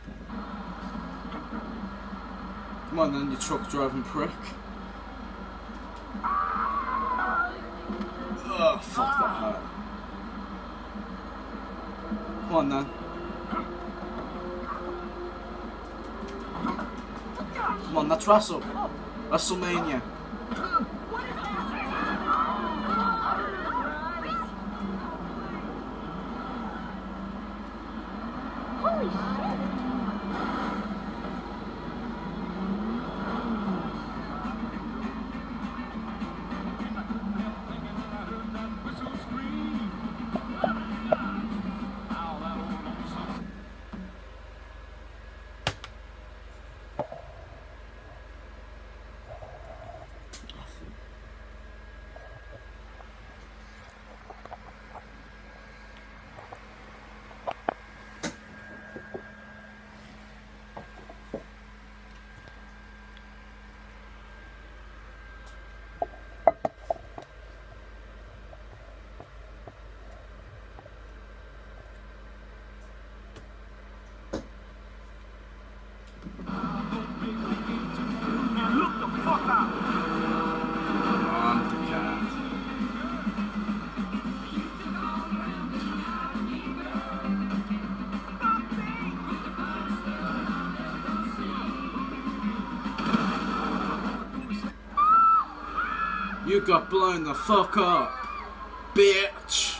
Come on then, you truck driving prick. Oh, fuck, that hurt. Come on then. Come on, let's wrestle. WrestleMania. Holy shit! You got blown the fuck up, bitch.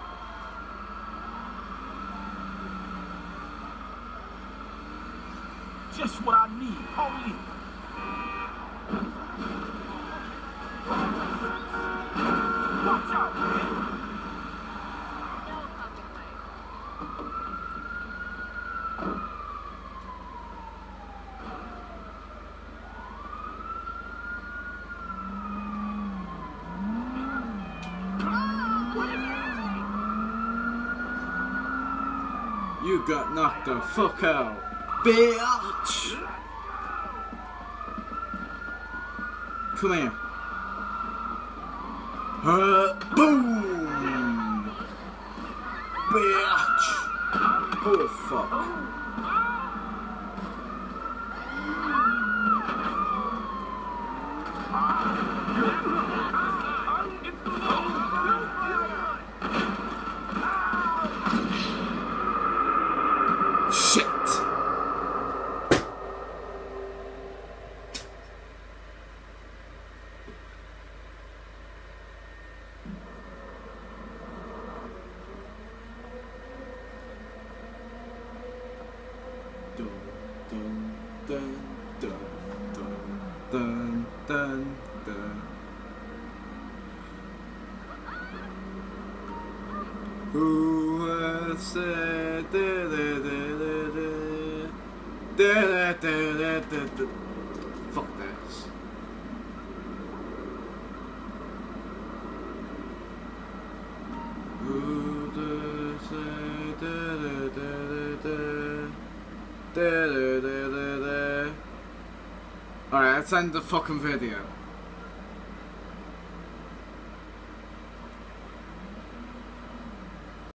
Just what I need, holy. Watch out, man. You got knocked the fuck out, bitch. Come here. Boom! Bitch! Oh fuck. Shit! Dun dun dun dun dun dun dun. Who has said fuck this. Who does say alright, let's end the fucking video.